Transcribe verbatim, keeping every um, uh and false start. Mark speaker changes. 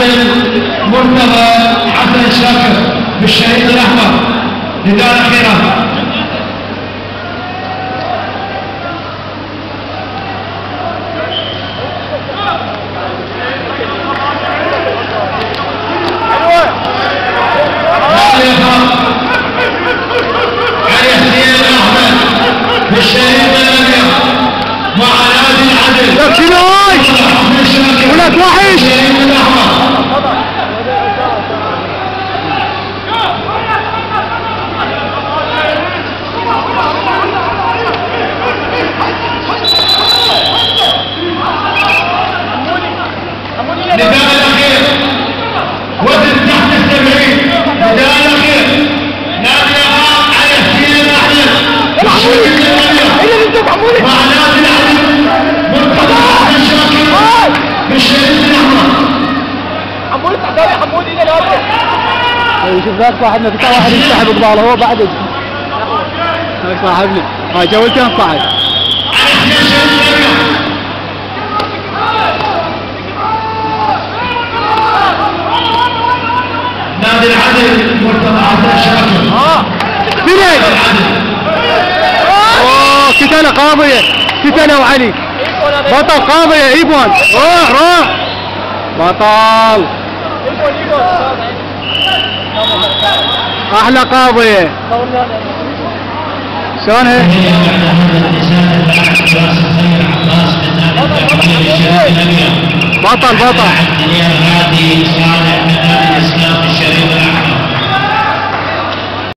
Speaker 1: العدل مرتضى حسن شاكر بالشهيد الاحمر نداء الاخيره. علي حسين احمد بالشهيد الابيض مع نادي العدل.
Speaker 2: لك شنو ولك وحش
Speaker 1: نداء الاخير وزن تحت السبعين. نداء الاخير نادي اخاف علي حسين احمد بالشهيد الابيض مع نادي العدل مرتضى حسن شاكر بالشهيد الاحمر.
Speaker 3: حمودي تحتوي حمودي الى الهواء.
Speaker 2: شوف ذاك صاحبنا في واحد يسحب قباله هو بعد هاي صاحبنا هاي جولته صعد.
Speaker 1: نادي العدل مرتضى حسن شاكر.
Speaker 2: اه بليك اوه كتله قاضيه كتله وعلي بطل قاضيه ايبون. روح روح بطل احلى قاضيه. شلونها؟ بطل بطل